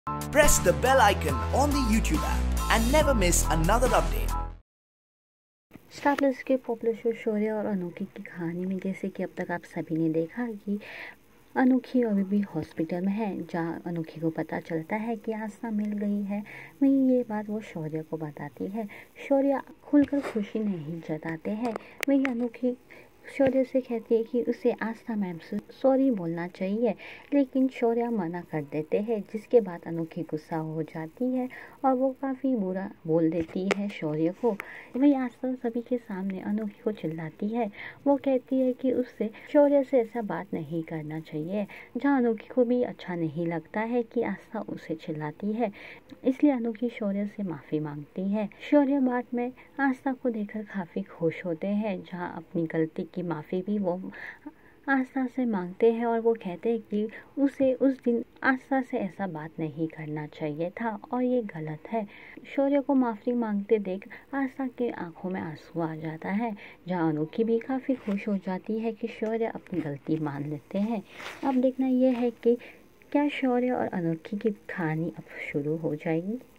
Press the bell icon on the YouTube app and never miss another update. Star Plus के popular show Shaurya और अनोखी की कहानी में जैसे कि अब तक आप सभी ने देखा कि अनोखी अभी भी हॉस्पिटल में है, जहां अनोखी को पता चलता है कि आस्था मिल गई है। वहीं ये बात वो शौर्य को बताती है। शौर्य खुलकर खुशी नहीं जताते हैं। वहीं अनोखी शौर्य से कहती है कि उसे आस्था मैम से सॉरी बोलना चाहिए, लेकिन शौर्य मना कर देते हैं, जिसके बाद अनोखी गुस्सा हो जाती है और वो काफ़ी बुरा बोल देती है शौर्य को। वहीं आस्था सभी के सामने अनोखी को चिल्लाती है। वो कहती है कि उससे शौर्य से ऐसा बात नहीं करना चाहिए, जहाँ अनोखी को भी अच्छा नहीं लगता है कि आस्था उसे चिल्लाती है। इसलिए अनोखी शौर्य से माफ़ी मांगती है। शौर्य बाद में आस्था को देखकर काफ़ी खुश होते हैं, जहाँ अपनी गलती की माफ़ी भी वो आस्था से मांगते हैं और वो कहते हैं कि उसे उस दिन आस्था से ऐसा बात नहीं करना चाहिए था और ये गलत है। शौर्य को माफ़ी मांगते देख आस्था की आंखों में आंसू आ जाता है, जहाँ अनोखी भी काफ़ी खुश हो जाती है कि शौर्य अपनी गलती मान लेते हैं। अब देखना यह है कि क्या शौर्य और अनोखी की कहानी अब शुरू हो जाएगी।